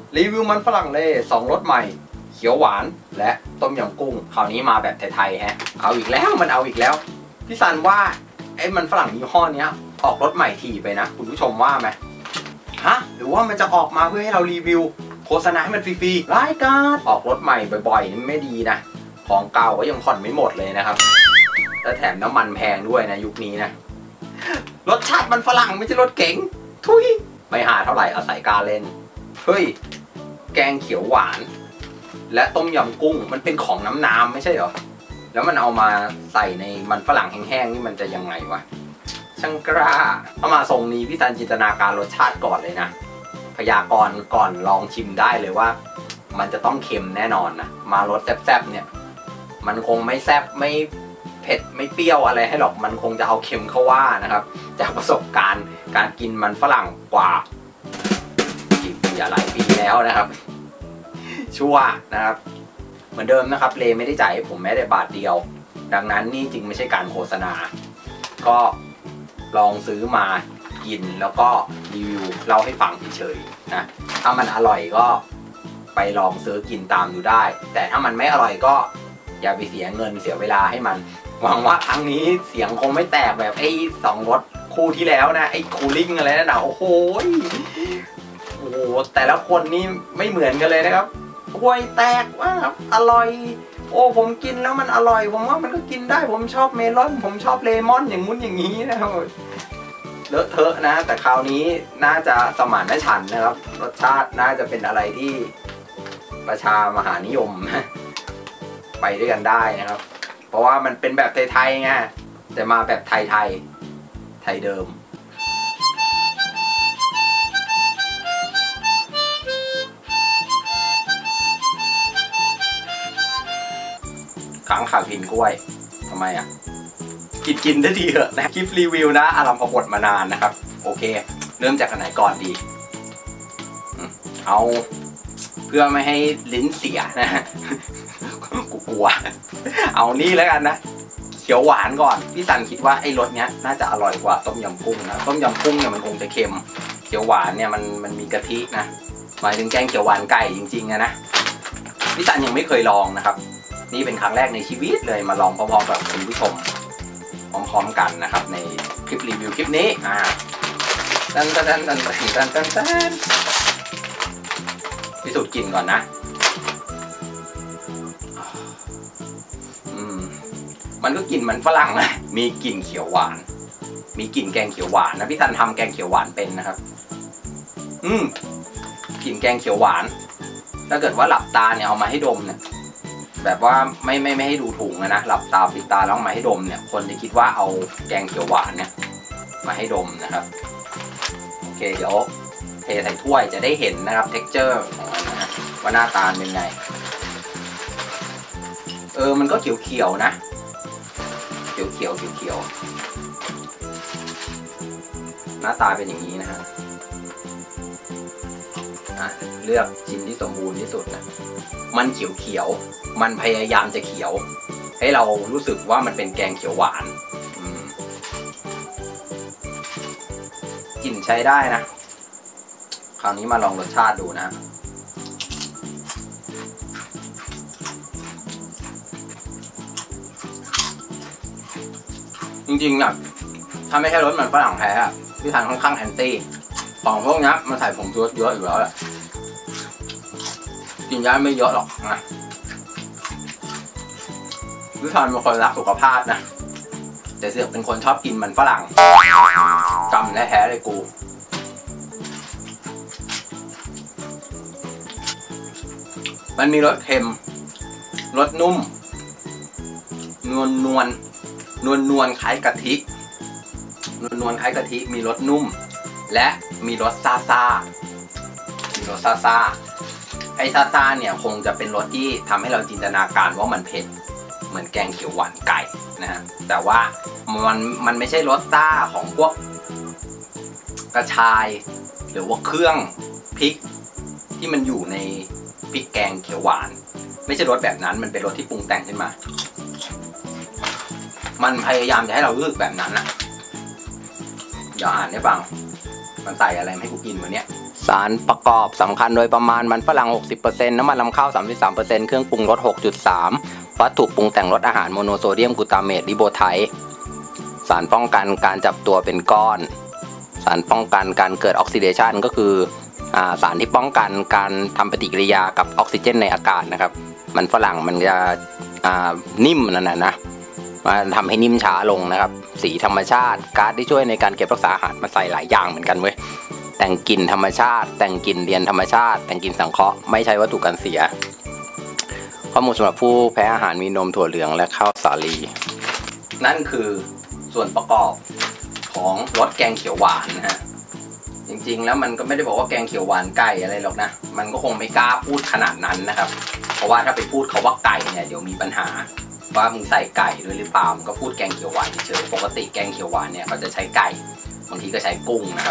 รีวิวมันฝรั่งเลย2รสใหม่เขียวหวานและต้มยำกุ้งคราวนี้มาแบบไทยๆฮะเอาอีกแล้วมันเอาอีกแล้วพี่ซันว่าไอ้มันฝรั่งยี่ห้อนี้ออกรสใหม่ถี่ไปนะคุณผู้ชมว่าไหมฮะหรือว่ามันจะออกมาเพื่อให้เรารีวิวโฆษณาให้มันฟรีๆรายการออกรถใหม่บ่อยๆนี่ไม่ดีนะของเก่าก็ยังผ่อนไม่หมดเลยนะครับและแถมน้ำมันแพงด้วยนะยุคนี้นะรสชาติมันฝรั่งไม่ใช่รถเก๋งทุยไม่หาเท่าไหร่อาศัยการเล่นเฮ้ยแกงเขียวหวานและต้มยำกุ้งมันเป็นของน้ำไม่ใช่เหรอแล้วมันเอามาใส่ในมันฝรั่งแห้งๆนี่มันจะยังไงวะช่างกล้าถ้ามาทรงนี้พี่ซันจินตนาการรสชาติก่อนเลยนะพยากรณ์ก่อนลองชิมได้เลยว่ามันจะต้องเค็มแน่นอนนะมารสแซ่บๆเนี่ยมันคงไม่แซ่บไม่เผ็ดไม่เปรี้ยวอะไรให้หรอกมันคงจะเอาเค็มเข้าว่านะครับจากประสบการณ์การกินมันฝรั่งกว่ากี่ปีหลายปีแล้วนะครับชั่วนะครับเหมือนเดิมนะครับเลไม่ได้จ่ายให้ผมแม้แต่บาทเดียวดังนั้นนี่จริงไม่ใช่การโฆษณาก็ลองซื้อมากินแล้วก็รีวิวเล่าให้ฟังเฉยๆนะถ้ามันอร่อยก็ไปลองซื้อกินตามดูได้แต่ถ้ามันไม่อร่อยก็อย่าไปเสียเงินเสียเวลาให้มันหวังว่าครั้งนี้เสียงคงไม่แตกแบบไอ้2รสคู่ที่แล้วนะไอ้คูลิ่งอะไรนั่นนะโอ้โหแต่ละคนนี่ไม่เหมือนกันเลยนะครับห่วยแตกว่าอร่อยโอ้ผมกินแล้วมันอร่อยผมว่ามันก็กินได้ผมชอบเมลอนผมชอบเลมอนอย่างงู้นอย่างนี้นะครับเลอะเทอะนะแต่คราวนี้น่าจะสมานฉันท์นะครับรสชาติน่าจะเป็นอะไรที่ประชามหานิยมไปด้วยกันได้นะครับเพราะว่ามันเป็นแบบไทยๆไงแต่มาแบบไทยเดิมครั้งขากินกล้วยทำไมอ่ะกินได้ดีเหรอนะคลิปรีวิวนะอารัมพบทมานานนะครับโอเคเริ่มจากอันไหนก่อนดีเอาเพื่อไม่ให้ลิ้นเสียนะกูกลัวเอานี่แล้วกันนะเขียวหวานก่อนพี่ซันคิดว่าไอ้รสเนี้ยน่าจะอร่อยกว่าต้มยำกุ้งนะต้มยำกุ้งเนี่ยมันคงจะเค็มเขียวหวานเนี่ยมันมีกะทินะหมายถึงแกงเขียวหวานไก่จริงๆนะพี่ซันยังไม่เคยลองนะครับนี่เป็นครั้งแรกในชีวิตเลยมาลองพร้อมๆกับคุณผู้ชมพร้อมๆกันนะครับในคลิปรีวิวคลิปนี้ตันพิสูจน์กลิ่นก่อนนะมันก็กลิ่นมันฝรั่งนะมีกลิ่นเขียวหวานมีกลิ่นแกงเขียวหวานนะพี่ซันทำแกงเขียวหวานเป็นนะครับกลิ่นแกงเขียวหวานถ้าเกิดว่าหลับตาเนี่ยเอามาให้ดมเนี่ยแบบว่าไม่ให้ดูถุงนะหลับตาปิดตาแล้วมาให้ดมเนี่ยคนจะคิดว่าเอาแกงเขียวหวานเนี่ยมาให้ดมนะครับโอเคเดี๋ยวเทใส่ถ้วยจะได้เห็นนะครับ texture ของมันนะว่าหน้าตาเป็นไงมันก็เขียวๆนะเขียวหน้าตาเป็นอย่างนี้นะฮะเลือกชิ้นที่สมบูรณ์ที่สุดนะมันเขียวมันพยายามจะเขียวให้เรารู้สึกว่ามันเป็นแกงเขียวหวานกลิ่นใช้ได้นะคราวนี้มาลองรสชาติดูนะจริงๆอ่ะถ้าไม่ใช่รสมันฝรั่งแท้อ่ะพี่ทานค่อนข้างแอนตี้ของพวกนี้มันใส่ผงชูรสเยอะอยู่แล้วแหละกินได้ไม่เยอะหรอกนะพี่ทานเป็นคนรักสุขภาพนะแต่เสือกเป็นคนชอบกินมันฝรั่งกำแท้ๆเลยกูมันมีรสเค็มรสนุ่มนวลคล้ายกะทินวลคล้ายกะทิมีรสนุ่มและมีรสซ่าไอ้ซ่าเนี่ยคงจะเป็นรสที่ทำให้เราจินตนาการว่ามันเผ็ดเหมือนแกงเขียวหวานไก่นะฮะแต่ว่ามันไม่ใช่รสซ่าของพวกกระชายหรือว่าเครื่องพริกที่มันอยู่ในพริกแกงเขียวหวานไม่ใช่รสแบบนั้นมันเป็นรสที่ปรุงแต่งขึ้นมามันพยายามจะให้เรารู้สึกแบบนั้นนะเดี๋ยวอ่านให้ฟังมันใส่อะไรให้กูกินวันนี้สารประกอบสำคัญโดยประมาณมันฝรั่ง 60% น้ำมันลำข้าว 33% เครื่องปรุงรส 6.3 วัตถุปรุงแต่งรสอาหารโมโนโซเดียมกลูตาเมตริโบไทต์สารป้องกันการจับตัวเป็นก้อนสารป้องกันการเกิดออกซิเดชันก็คือสารที่ป้องกันการทำปฏิกิริยากับออกซิเจนในอากาศนะครับมันฝรั่งมันจะนิ่มนั่นนะมันทำให้นิ่มช้าลงนะครับสีธรรมชาติก๊าซที่ช่วยในการเก็บรักษาอาหารมาใส่หลายอย่างเหมือนกันเว้ยแต่งกลิ่นธรรมชาติแต่งกลิ่นเรียนธรรมชาติแต่งกลิ่นสังเคราะห์ไม่ใช้วัตถุกันเสียข้อมูลสำหรับผู้แพ้อาหารมีนมถั่วเหลืองและข้าวสาลีนั่นคือส่วนประกอบของรสแกงเขียวหวานนะฮะจริงๆแล้วมันก็ไม่ได้บอกว่าแกงเขียวหวานไก่อะไรหรอกนะมันก็คงไม่กล้าพูดขนาดนั้นนะครับเพราะว่าถ้าไปพูดเขาว่าไก่เนี่ยเดี๋ยวมีปัญหาว่ามึงใส่ไก่ด้วยหรือเปล่ามึงก็พูดแกงเขียวหวานเฉยๆปกติแกงเขียวหวานเนี่ยเขาจะใช้ไก่บางทีก็ใช้กุ้งนะครับ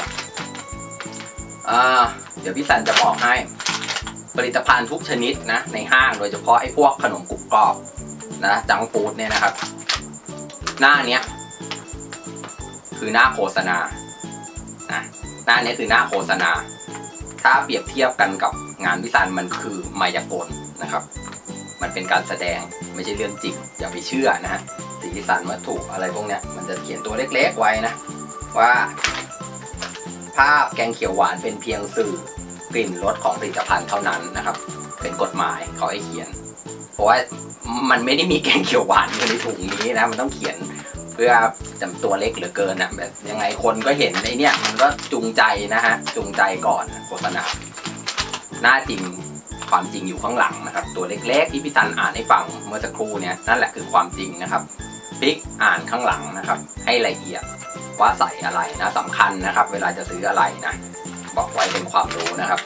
เดี๋ยวพี่สันจะบอกให้ผลิตภัณฑ์ทุกชนิดนะในห้างโดยเฉพาะไอ้พวกขนมกรุบกรอบนะจังฟู้ดเนี่ยนะครับหน้าเนี้ยคือหน้าโฆษณานะหน้านี้คือหน้าโฆษณาถ้าเปรียบเทียบกันกับงานพี่สันมันคือมายากลนะครับมันเป็นการแสดงไม่ใช่เรื่องจริงอย่าไปเชื่อนะฮะสีสันวัตถุอะไรพวกเนี้ยมันจะเขียนตัวเล็กๆไว้นะว่าภาพแกงเขียวหวานเป็นเพียงสื่อกลิ่นรสของผลิตภัณฑ์เท่านั้นนะครับเป็นกฎหมายเขาให้เขียนเพราะว่ามันไม่ได้มีแกงเขียวหวานอยู่ในถุงนี้นะมันต้องเขียนเพื่อจำตัวเล็กเหลือเกินนะแบบยังไงคนก็เห็นในเนี้ยมันก็จูงใจนะฮะจูงใจก่อนโฆษณาหน้าจริงความจริงอยู่ข้างหลังนะครับตัวเล็กๆที่พี่ซันอ่านให้ฟังเมื่อสักครู่เนี่ยนั่นแหละคือความจริงนะครับพลิกอ่านข้างหลังนะครับให้ละเอียดว่าใส่อะไรนะสำคัญนะครับเวลาจะซื้ออะไรนะบอกไว้เป็นความรู้นะครับ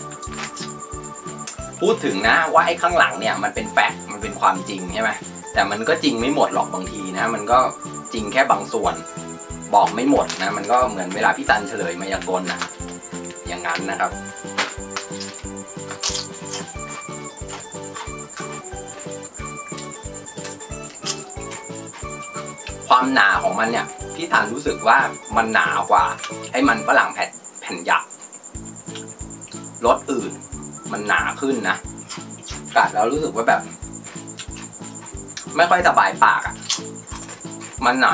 พูดถึงนะว่าไอ้ข้างหลังเนี่ยมันเป็นแฟกต์มันเป็นความจริงใช่ไหมแต่มันก็จริงไม่หมดหรอกบางทีนะมันก็จริงแค่บางส่วนบอกไม่หมดนะมันก็เหมือนเวลาพี่ซันเฉลยมายากลนะอย่างนั้นนะครับความหนาของมันเนี่ยพี่ซันรู้สึกว่ามันหนากว่าไอ้มันฝรั่งแผ่นยักษ์รสอื่นมันหนาขึ้นนะกัดแล้วรู้สึกว่าแบบไม่ค่อยสบายปากอ่ะมันหนา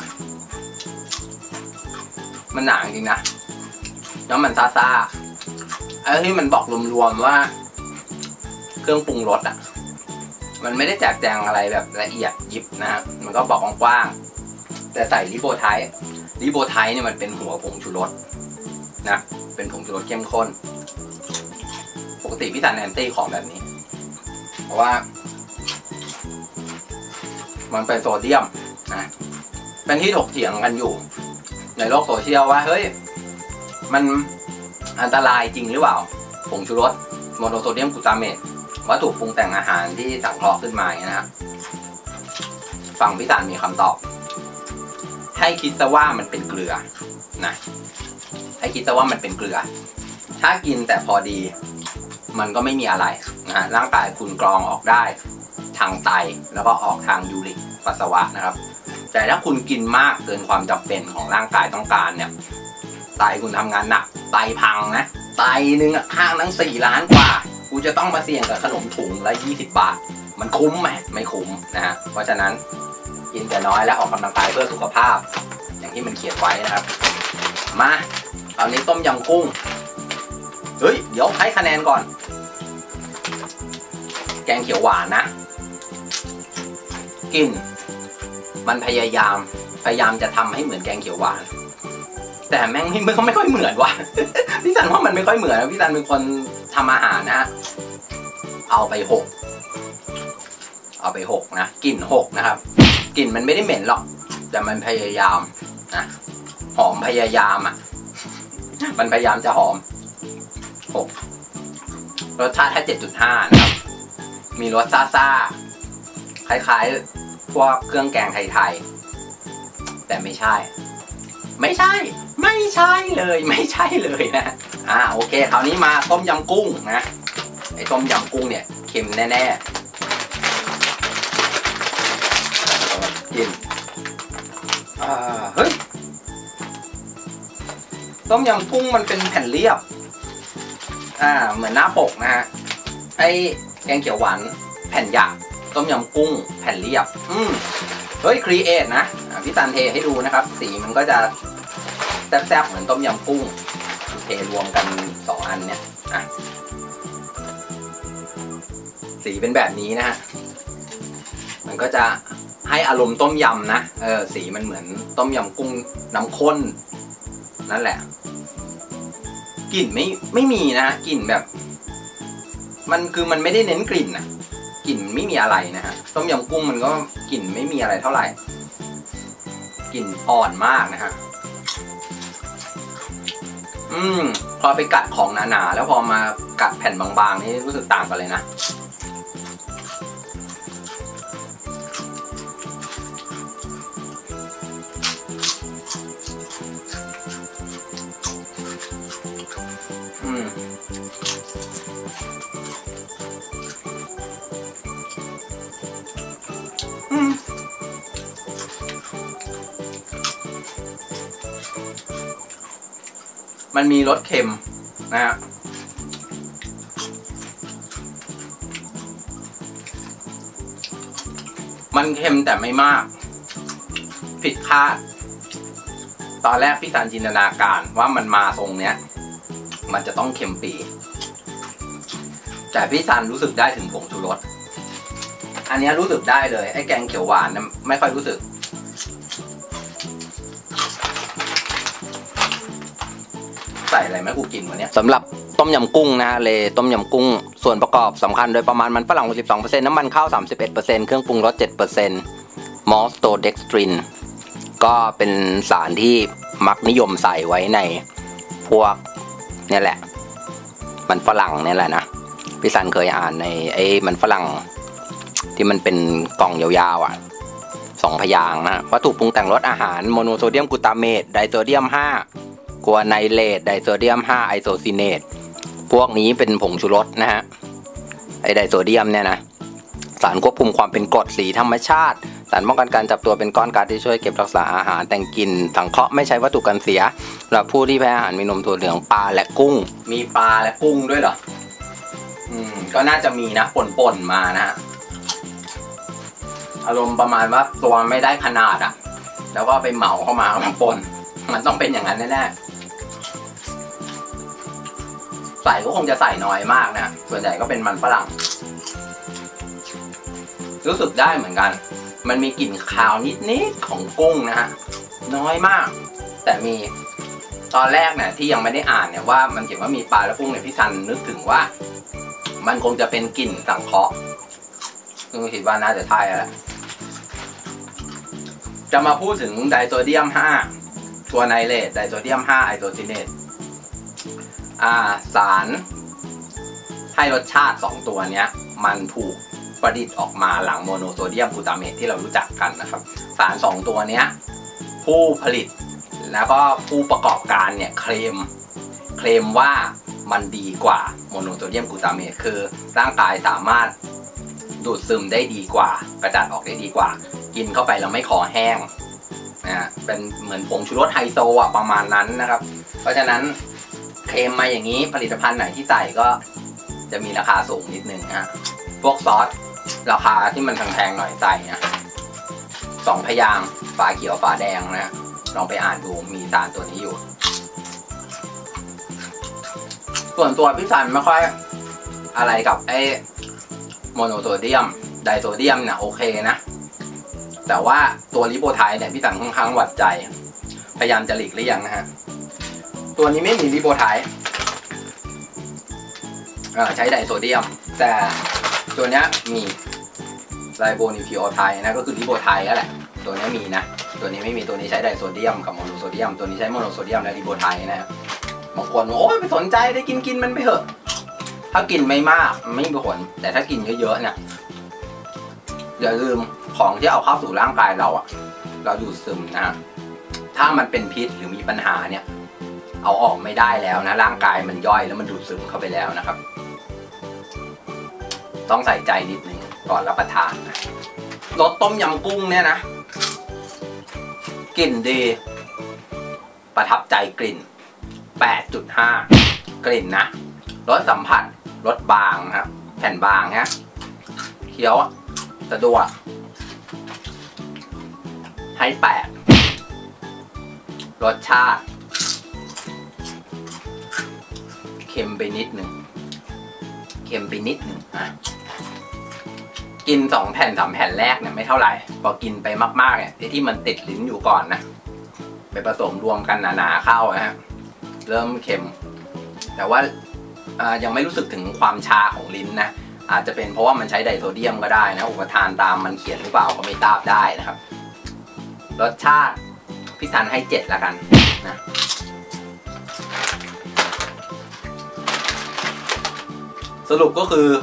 มันหนาจริงนะแล้วมันซ่าไอ้ที่มันบอกรวมๆว่าเครื่องปรุงรสอ่ะมันไม่ได้แจกแจงอะไรแบบละเอียดยิบนะมันก็บอกกว้างๆแต่ใส่ริโบไทต์เนี่ยมันเป็นหัวผงชูรสนะเป็นผงชูรสเข้มข้นปกติพี่ซันแอนตี้ของแบบนี้เพราะว่ามันเป็นโซเดียมนะเป็นที่ถกเถียงกันอยู่ในโลกโซเชียลว่าเฮ้ยมันอันตรายจริงหรือเปล่าผงชูรสโมโนโซเดียมกลูตาเมตวัตถุปรุงแต่งอาหารที่สังเคราะห์ขึ้นมานะครับฝั่งพี่ซันมีคำตอบให้คิดซะว่ามันเป็นเกลือนะให้คิดซะว่ามันเป็นเกลือถ้ากินแต่พอดีมันก็ไม่มีอะไรนะร่างกายคุณกรองออกได้ทางไตแล้วก็ออกทางยูริกปัสสาวะนะครับแต่ถ้าคุณกินมากเกินความจำเป็นของร่างกายต้องการเนี่ยไตคุณทำงานหนักไตพังนะไตนึงข้างทั้ง4 ล้านกว่ากูจะต้องมาเสี่ยงกับขนมถุงละ20 บาทมันคุ้มไหมไม่คุ้มนะฮะเพราะฉะนั้นกินแต่น้อยและออกกำลังกายเพื่อสุขภาพอย่างที่มันเขียนไว้นะครับมาคราวนี้ต้มยำกุ้งเฮ้ยเดี๋ยวให้คะแนนก่อนแกงเขียวหวานนะกลิ่นมันพยายามจะทำให้เหมือนแกงเขียวหวานแต่แม่งไม่ค่อยเหมือนว่ะ พี่ซันว่ามันไม่ค่อยเหมือนพี่ซันเป็นคนทำอาหารนะเอาไป6นะกลิ่น6นะครับกลิ่นมันไม่ได้เหม็นหรอกแต่มันพยายามนะหอมพยายามอ่ะ มันพยายามจะหอม6รสชาติแค่7.5นะครับมีรสซ่าคล้ายๆพวกเครื่องแกงไทยๆแต่ไม่ใช่เลยนะโอเคคราวนี้มาต้มยำกุ้งนะไอ้ต้มยำกุ้งเนี่ยเค็มแน่ๆกินเฮ้ยต้มยำกุ้งมันเป็นแผ่นเรียบเหมือนหน้าปกนะฮะไอ้แกงเขียวหวานแผ่นหยาบต้มยำกุ้งแผ่นเรียบเฮ้ยครีเอทนะพี่ซันเทให้ดูนะครับสีมันก็จะแซ่บๆเหมือนต้มยำกุ้งเทรวมกัน2อันเนี่ยสีเป็นแบบนี้นะฮะมันก็จะให้อารมณ์ต้มยำนะสีมันเหมือนต้มยำกุ้งน้ำข้นนั่นแหละกลิ่นไม่มีนะฮะกลิ่นแบบมันไม่ได้เน้นกลิ่นนะกลิ่นไม่มีอะไรนะฮะต้มยำกุ้งมันก็กลิ่นไม่มีอะไรเท่าไหร่กลิ่นอ่อนมากนะฮะพอไปกัดของหนาๆแล้วพอมากัดแผ่นบางๆนี่รู้สึกต่างกันเลยนะมันมีรสเค็มนะฮะมันเค็มแต่ไม่มากผิดคาดตอนแรกพี่ซันจินตนาการว่ามันมาทรงเนี้ยมันจะต้องเค็มปีแต่พี่ซันรู้สึกได้ถึงผงชูรสอันนี้รู้สึกได้เลยไอ้แกงเขียวหวานนะไม่ค่อยรู้สึกใส่อะไรไหมกูกินวันนี้สำหรับต้มยำกุ้งนะฮะต้มยำกุ้งส่วนประกอบสำคัญโดยประมาณมันฝรั่ง 62% น้ำมันข้าว 31% เครื่องปรุงรส 7% มอสโตเด็กสตรินก็เป็นสารที่มักนิยมใส่ไว้ในพวกนี่แหละมันฝรั่งนี่แหละนะพี่ซันเคยอ่านในไอ้มันฝรั่งที่มันเป็นกล่องยาวๆ2 พยางค์นะวัตถุปรุงแต่งรสอาหารโมโนโซเดียมกลูตาเมตไดโซเดียม5กัวไนเลตไดโซเดียม5ไอโซซิเนตพวกนี้เป็นผงชูรสนะฮะไอไดโซเดียมเนี่ยนะสารควบคุมความเป็นกรดสีธรรมชาติสารป้องกันการจับตัวเป็นก้อนก๊าซที่ช่วยเก็บรักษาอาหารแต่งกลิ่นสังเคราะห์ไม่ใช้วัตถุกันเสียสำหรับผู้ที่แพ้อาหารมีนมถั่วเหลืองปลาและกุ้งมีปลาและกุ้งด้วยเหรอก็น่าจะมีนะป่นๆมานะฮะอารมณ์ประมาณว่าตัวไม่ได้ขนาดแล้วก็ไปเหมาเข้ามาป่นมันต้องเป็นอย่างนั้นแน่ๆใส่ก็คงจะใส่น้อยมากนะส่วนใหญ่ก็เป็นมันฝรั่งรู้สึกได้เหมือนกันมันมีกลิ่นคาวนิดๆของกุ้งนะฮะน้อยมากแต่มีตอนแรกเนี่ยที่ยังไม่ได้อ่านเนี่ยว่ามันเขียนว่ามีปลาและกุ้งเนี่ยพี่ซันนึกถึงว่ามันคงจะเป็นกลิ่นสังเคราะห์ซึ่งคิดว่าน่าจะใช่แล้วจะมาพูดถึงไดโซเดียม5ตัวไนเลตไดโซเดียม5ไอโซซิเนตสารให้รสชาติ2ตัวเนี้ยมันถูกประดิษฐ์ออกมาหลังโมโนโซเดียมกลูตาเมตที่เรารู้จักกันนะครับสาร2ตัวเนี้ยผู้ผลิตแล้วก็ผู้ประกอบการเนี่ยเคลมว่ามันดีกว่าโมโนโซเดียมกลูตาเมตคือร่างกายสามารถดูดซึมได้ดีกว่ากระจัดออกได้ดีกว่ากินเข้าไปแล้วไม่คอแห้งเป็นเหมือนผงชูรสไฮโซประมาณนั้นนะครับเพราะฉะนั้นเคลมมาอย่างนี้ผลิตภัณฑ์ไหนที่ใส่ก็จะมีราคาสูงนิดนึงพวกซอสราคาที่มันแพงๆหน่อยใส่นะ2 พยางค์ฝาเขียวฝาแดงนะลองไปอ่านดูมีสารตัวนี้อยู่ส่วนตัวพี่ซันไม่ค่อยอะไรกับไอ้โมโนโซเดียมไดโซเดียมเนี่ยโอเคนะแต่ว่าตัวลิโบไทด์เนี่ยพี่ซันค่อนข้างหวั่นใจพยายามจะหลีกเลี่ยงนะฮะตัวนี้ไม่มีลิโบไทด์ใช้ไดโซเดียมแต่ตัวนี้มีไลโบนิคลีโอไทด์นะก็คือลิโบไทด์นั่นแหละตัวนี้มีนะตัวนี้ไม่มีตัวนี้ใช้ไดโซเดียมกับโมโนโซเดียมตัวนี้ใช้โมโนโซเดียมและลิโบไทด์นะบางคนโอ้ยไม่สนใจได้กินมันไปเถอะถ้ากินไม่มากไม่มีผลแต่ถ้ากินเยอะๆเนี่ยอย่าลืมของที่เอาเข้าสู่ร่างกายเราเราดูดซึมนะถ้ามันเป็นพิษหรือมีปัญหาเนี่ยเอาออกไม่ได้แล้วนะร่างกายมันย่อยแล้วมันดูดซึมเข้าไปแล้วนะครับต้องใส่ใจนิดนึงก่อนรับประทานนะรสต้มยำกุ้งเนี่ยนะกลิ่นดีประทับใจกลิ่น 8.5 กลิ่นนะรสสัมผัสรสบางครับแผ่นบางฮะเคี้ยวสะดวกให้8รสชาติเค็มไปนิดหนึ่งอ่ะกิน2 แผ่น 3 แผ่นแรกเนี่ยไม่เท่าไหร่พอกินไปมากๆเนี่ยที่มันติดลิ้นอยู่ก่อนนะไปผสมรวมกันหนาๆเข้านะฮะเริ่มเค็มแต่ว่ายังไม่รู้สึกถึงความชาของลิ้นนะอาจจะเป็นเพราะว่ามันใช้ไดโซเดียมก็ได้นะอุปทานตามมันเขียนหรือเปล่าก็ไม่ทราบได้นะครับรสชาติพี่ซันให้7ละกันนะสรุปก็คือ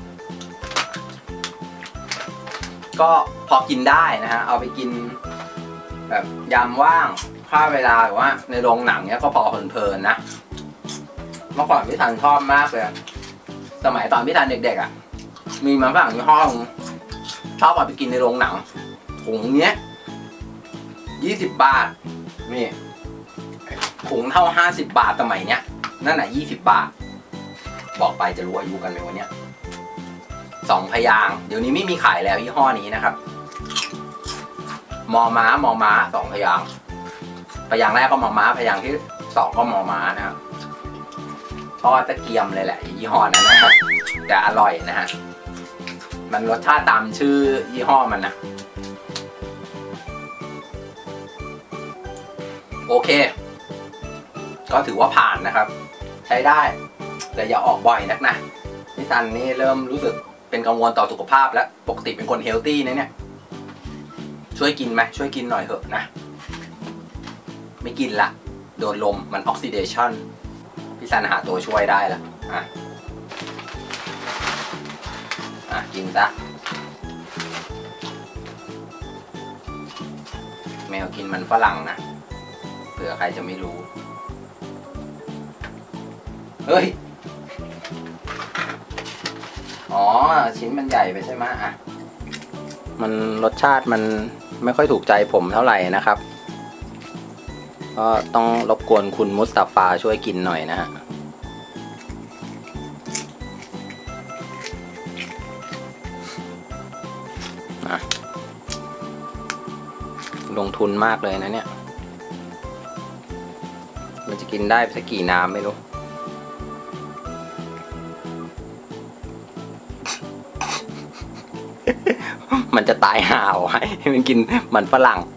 ก็พอกินได้นะฮะเอาไปกินแบบยามว่างฆ่าเวลาหรือว่าในโรงหนังเนี้ยก็พอเพลินๆนะเมื่อก่อนพี่ธันชอบมากเลยสมัยตอนพี่ธันเด็กๆอ่ะมีมันฝรั่งยี่ห้อชอบเอาไปกินในโรงหนังถุงเนี้ย20 บาทนี่ถุงเท่า50 บาทสมัยเนี้ยนั่นแหละ20 บาทบอกไปจะรู้อายุกันไหมวันเนี้ย2 พยางค์เดี๋ยวนี้ไม่มีขายแล้วยี่ห้อนี้นะครับมอม้า2 พยางค์พยางค์แรกก็มอม้าพยางค์ที่2ก็มอม้านะครับทอดตะเกียมเลยแหละยี่ห้อนั้นนะครับแต่อร่อยนะฮะมันรสชาติตามชื่อยี่ห้อมันนะโอเคก็ถือว่าผ่านนะครับใช้ได้แต่อย่าออกบ่อยนักนะพี่ซันนี่เริ่มรู้สึกเป็นกังวลต่อสุขภาพแล้วปกติเป็นคนเฮลตี้นะเนี่ยช่วยกินไหมช่วยกินหน่อยเถอะนะไม่กินละโดนลมมันออกซิเดชันพี่ซันหาตัวช่วยได้แล้วกินซะแมวกินมันฝรั่งนะเผื่อใครจะไม่รู้เฮ้ยอ๋อชิ้นมันใหญ่ไปใช่ไหมมันรสชาติมันไม่ค่อยถูกใจผมเท่าไหร่นะครับก็ต้องรบกวนคุณมุสตาฟาช่วยกินหน่อยนะฮะลงทุนมากเลยนะเนี่ยมันจะกินได้สักกี่น้ำไม่รู้มันจะตายห่าวให้มันกินมันฝรั่ง